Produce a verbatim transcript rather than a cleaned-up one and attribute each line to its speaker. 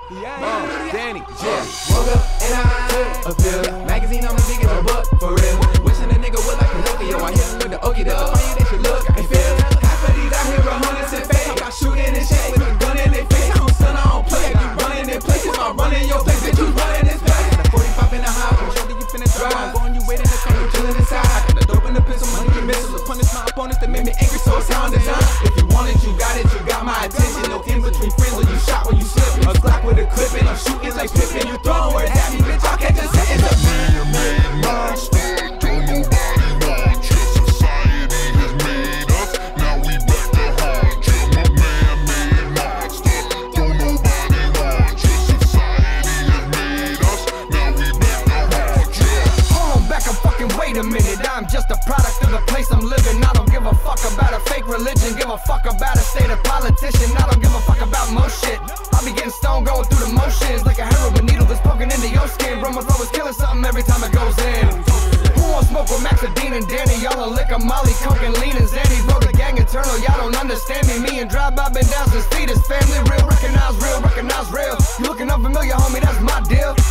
Speaker 1: Uh, Danny, yeah.
Speaker 2: Woke up and I took a pill. Magazine on the big as a book, for real. Wishing a nigga would like a look at yo. I hit him with the okie doke. Funny they should look and feel. Half of these out here are hundreds and fake. Got shooting and shit with a gun in their face. I don't son, I don't play. I be running in places. I'm running your place. Bitch, you running this place. I got a forty-five in the high. I'm sure that you finna drive. I'm going, you waiting to come, you chilling inside. I got the dope in the pistol, money and missiles. Punish my opponents that make me angry, so it's sound design. If you want it, you got it. You got my attention. No in between friends when you shot when you slipping. A Glock with a clip and I'm shooting like Pippin. You throwing words at me, bitch. I can't just hit it.
Speaker 3: Man-made monster, don't nobody want you. Society has made us, now we back to haunt you. My man-made monster, don't nobody want you. Society has made us, now we back to haunt you.
Speaker 4: Hold on back and fucking wait a minute. I'm just a product of the place I'm living. I don't give a fuck about a fake religion. Give a fuck about a state of politician. I don't give a fuck about most shit. I be getting stoned going through the motions like a heroin needle that's poking into your skin. Bro, my throat is killing something every time it goes in. Who won't smoke with Maxxx, D E A N and Danny? Y'all on liquor, Molly, coke, and lean and Zanny. Bro, the gang eternal, y'all don't understand me. Me and Drive-By been down since feet is family. Real, recognize real, recognize real. You looking unfamiliar, homie, that's my deal.